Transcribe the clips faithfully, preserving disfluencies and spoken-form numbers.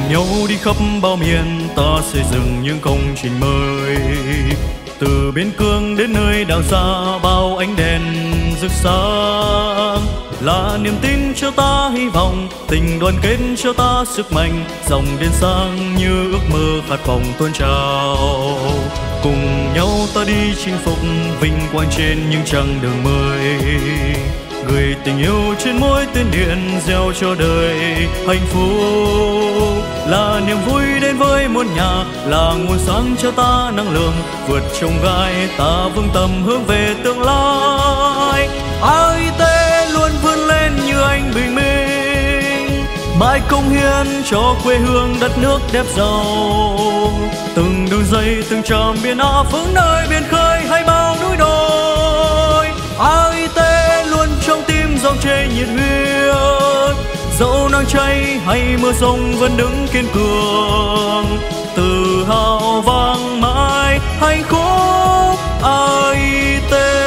nhau đi khắp bao miền, ta xây dựng những công trình mới. Từ biên cương đến nơi đảo xa, bao ánh đèn rực sáng là niềm tin cho ta hy vọng, tình đoàn kết cho ta sức mạnh, dòng đèn sáng như ước mơ khát vọng tuôn trào. Cùng nhau ta đi chinh phục vinh quang trên những chặng đường mới, gửi tình yêu trên mỗi tên điện, gieo cho đời hạnh phúc. Là niềm vui đến với muôn nhà, là nguồn sáng cho ta năng lượng, vượt chông gai ta vững tâm hướng về tương lai. a i tê luôn vươn lên như anh bình minh, mãi cống hiến cho quê hương đất nước đẹp giàu. Từng đường dây từng trạm biển áp vững nơi biển khơi hay bao núi đồi, a i tê luôn trong tim dòng chảy nhiệt huyết. Dẫu nắng cháy hay mưa rông vẫn đứng kiên cường, tự hào vang mãi hạnh phúc a i tê.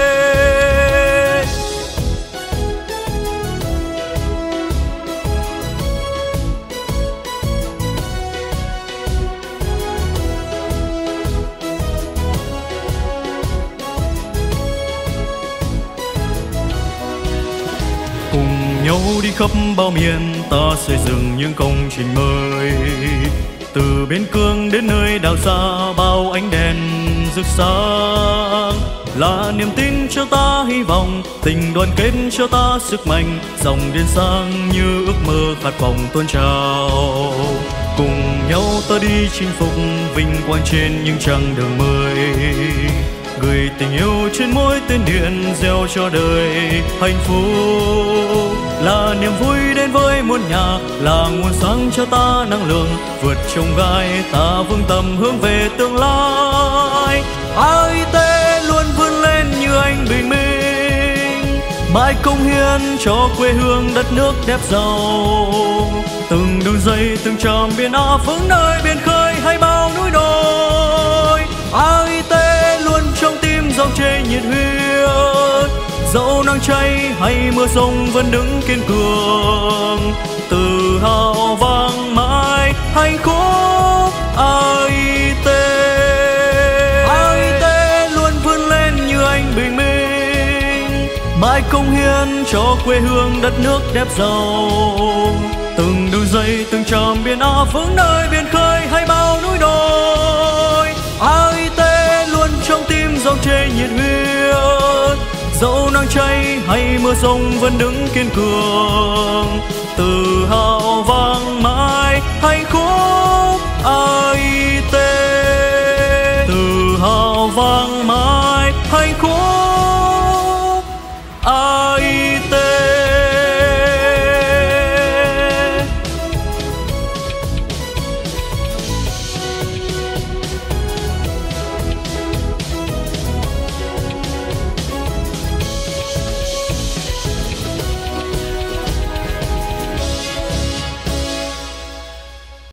Cùng nhau đi khắp bao miền, ta xây dựng những công trình mới. Từ biên cương đến nơi đảo xa, bao ánh đèn rực sáng là niềm tin cho ta hy vọng, tình đoàn kết cho ta sức mạnh, dòng điện sáng như ước mơ khát vọng tuôn trào. Cùng nhau ta đi chinh phục vinh quang trên những chặng đường mới, gửi tình yêu trên mỗi tên điện, gieo cho đời hạnh phúc. Là niềm vui đến với muôn nhà, là nguồn sáng cho ta năng lượng, vượt chông gai ta vững tâm hướng về tương lai. a i tê luôn vươn lên như anh bình minh, mãi cống hiến cho quê hương đất nước đẹp giàu. Từng đường dây từng trạm biển áp vững nơi biển khơi hay bao núi đồi, a i tê luôn trong tim dòng chảy nhiệt huyết. Dẫu nắng cháy hay mưa rông vẫn đứng kiên cường, tự hào vang mãi hạnh phúc a i tê. a i tê luôn vươn lên như anh bình minh, mãi cống hiến cho quê hương đất nước đẹp giàu. Từng đường dây từng trạm biển áp vững nơi biển khơi hay bao núi đồi, a i tê luôn trong tim dòng chảy nhiệt huyết. Dẫu nắng cháy hay mưa rông vẫn đứng kiên cường, tự hào vang mãi hạnh phúc a i tê.